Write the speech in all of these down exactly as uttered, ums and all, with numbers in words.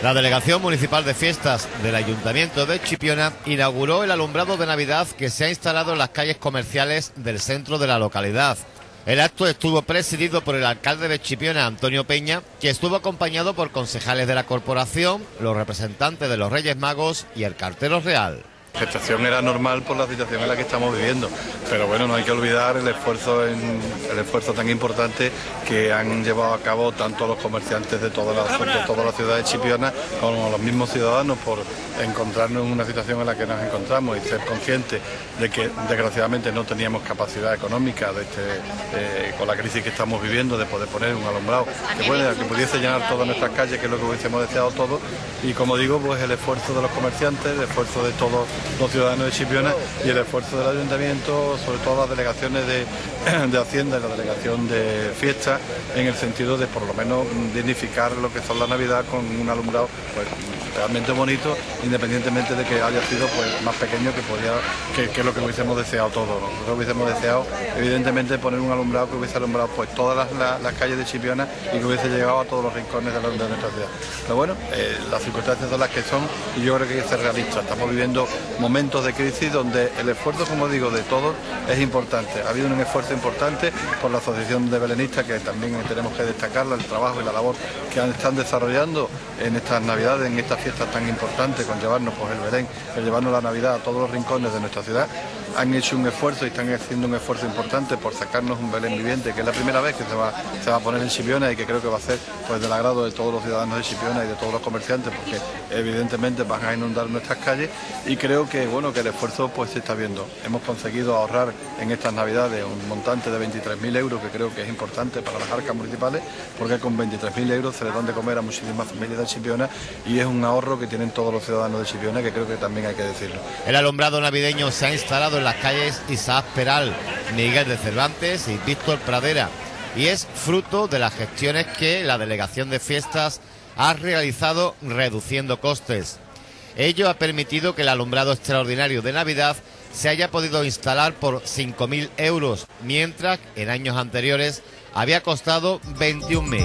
La Delegación Municipal de Fiestas del Ayuntamiento de Chipiona inauguró el alumbrado de Navidad que se ha instalado en las calles comerciales del centro de la localidad. El acto estuvo presidido por el alcalde de Chipiona, Antonio Peña, que estuvo acompañado por concejales de la corporación, los representantes de los Reyes Magos y el cartero real. La gestación era normal por la situación en la que estamos viviendo, pero bueno, no hay que olvidar el esfuerzo en, el esfuerzo tan importante que han llevado a cabo tanto los comerciantes de toda la, de toda la ciudad de Chipiona como los mismos ciudadanos por encontrarnos en una situación en la que nos encontramos y ser conscientes de que desgraciadamente no teníamos capacidad económica de este, eh, con la crisis que estamos viviendo de poder poner un alumbrado que, puede, que pudiese llenar todas nuestras calles, que es lo que hubiésemos deseado todos, y como digo, pues el esfuerzo de los comerciantes, el esfuerzo de todos los ciudadanos de Chipiona y el esfuerzo del ayuntamiento, sobre todo las delegaciones de, de Hacienda y la delegación de Fiestas, en el sentido de por lo menos dignificar lo que son la Navidad con un alumbrado pues realmente bonito, independientemente de que haya sido pues más pequeño que podía que, que lo que hubiésemos deseado todos. Nosotros hubiésemos deseado evidentemente poner un alumbrado que hubiese alumbrado pues todas las, las, las calles de Chipiona y que hubiese llegado a todos los rincones de, la, de nuestra ciudad. Pero bueno, eh, las circunstancias son las que son y yo creo que hay que ser realistas. Estamos viviendo momentos de crisis donde el esfuerzo, como digo, de todos es importante. Ha habido un esfuerzo importante por la Asociación de Belenistas, que también tenemos que destacarla, el trabajo y la labor que están desarrollando en estas Navidades, en estas fiestas tan importantes, con llevarnos pues, el Belén, el llevarnos la Navidad a todos los rincones de nuestra ciudad. Han hecho un esfuerzo y están haciendo un esfuerzo importante por sacarnos un Belén viviente, que es la primera vez que se va, se va a poner en Chipiona y que creo que va a ser pues, del agrado de todos los ciudadanos de Chipiona y de todos los comerciantes, porque evidentemente van a inundar nuestras calles, y creo que bueno que el esfuerzo pues se está viendo. Hemos conseguido ahorrar en estas Navidades un montante de veintitrés mil euros, que creo que es importante para las arcas municipales, porque con veintitrés mil euros se les dan de comer a muchísimas familias de Chipiona y es un ahorro que tienen todos los ciudadanos de Chipiona, que creo que también hay que decirlo. El alumbrado navideño se ha instalado en las calles Isaac Peral, Miguel de Cervantes y Víctor Pradera, y es fruto de las gestiones que la Delegación de Fiestas ha realizado reduciendo costes. Ello ha permitido que el alumbrado extraordinario de Navidad se haya podido instalar por cinco mil euros, mientras que en años anteriores había costado veintiún mil.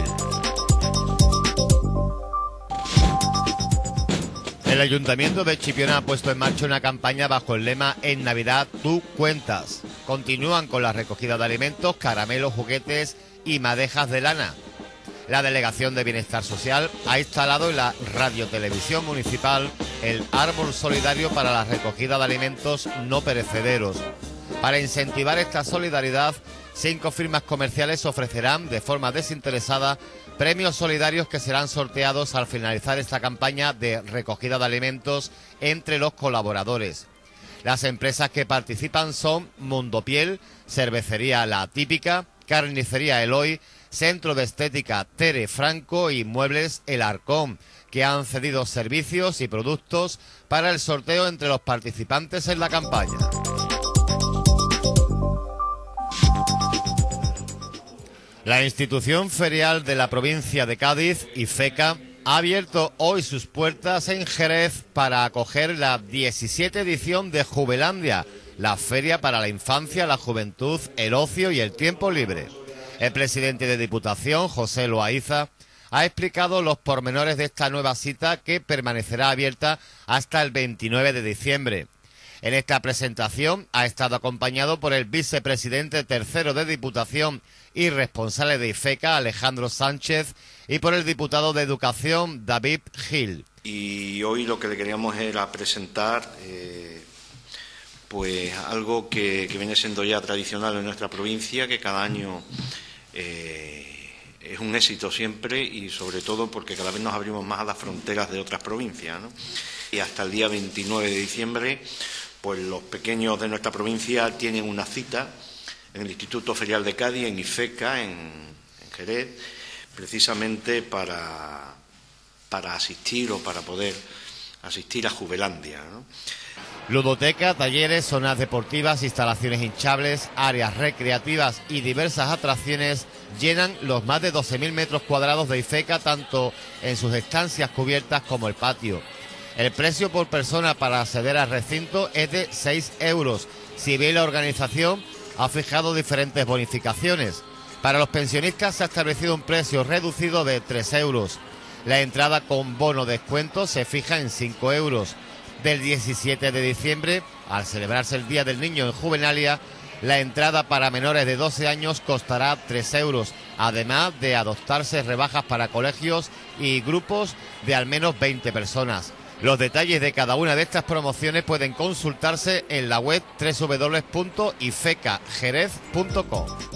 El Ayuntamiento de Chipiona ha puesto en marcha una campaña bajo el lema "En Navidad tú cuentas". Continúan con la recogida de alimentos, caramelos, juguetes y madejas de lana. La Delegación de Bienestar Social ha instalado en la radiotelevisión municipal el árbol solidario para la recogida de alimentos no perecederos. Para incentivar esta solidaridad, cinco firmas comerciales ofrecerán de forma desinteresada premios solidarios que serán sorteados al finalizar esta campaña de recogida de alimentos entre los colaboradores. Las empresas que participan son Mundopiel, Cervecería La Típica, Carnicería Eloy, Centro de Estética Tere Franco y Muebles El Arcón, que han cedido servicios y productos para el sorteo entre los participantes en la campaña. La institución ferial de la provincia de Cádiz, IFECA, ha abierto hoy sus puertas en Jerez para acoger la diecisiete edición de Jubelandia, la feria para la infancia, la juventud, el ocio y el tiempo libre. El presidente de Diputación, José Loaiza, ha explicado los pormenores de esta nueva cita que permanecerá abierta hasta el veintinueve de diciembre. En esta presentación ha estado acompañado por el vicepresidente tercero de Diputación y responsable de IFECA, Alejandro Sánchez, y por el diputado de Educación, David Gil. Y hoy lo que le queríamos era presentar eh, pues algo que, que viene siendo ya tradicional en nuestra provincia, que cada año eh, es un éxito siempre, y sobre todo porque cada vez nos abrimos más a las fronteras de otras provincias, ¿no? Y hasta el día veintinueve de diciembre, pues los pequeños de nuestra provincia tienen una cita en el Instituto Ferial de Cádiz, en IFECA, en, en Jerez, precisamente para, para asistir o para poder asistir a Jubelandia, ¿no? Ludoteca, talleres, zonas deportivas, instalaciones hinchables, áreas recreativas y diversas atracciones llenan los más de doce mil metros cuadrados de IFECA, tanto en sus estancias cubiertas como el patio. El precio por persona para acceder al recinto es de seis euros, si bien la organización ha fijado diferentes bonificaciones. Para los pensionistas se ha establecido un precio reducido de tres euros. La entrada con bono descuento se fija en cinco euros. Del diecisiete de diciembre, al celebrarse el Día del Niño en Juvenalia, la entrada para menores de doce años costará tres euros, además de adoptarse rebajas para colegios y grupos de al menos veinte personas. Los detalles de cada una de estas promociones pueden consultarse en la web doble u doble u doble u punto ifeca jerez punto com.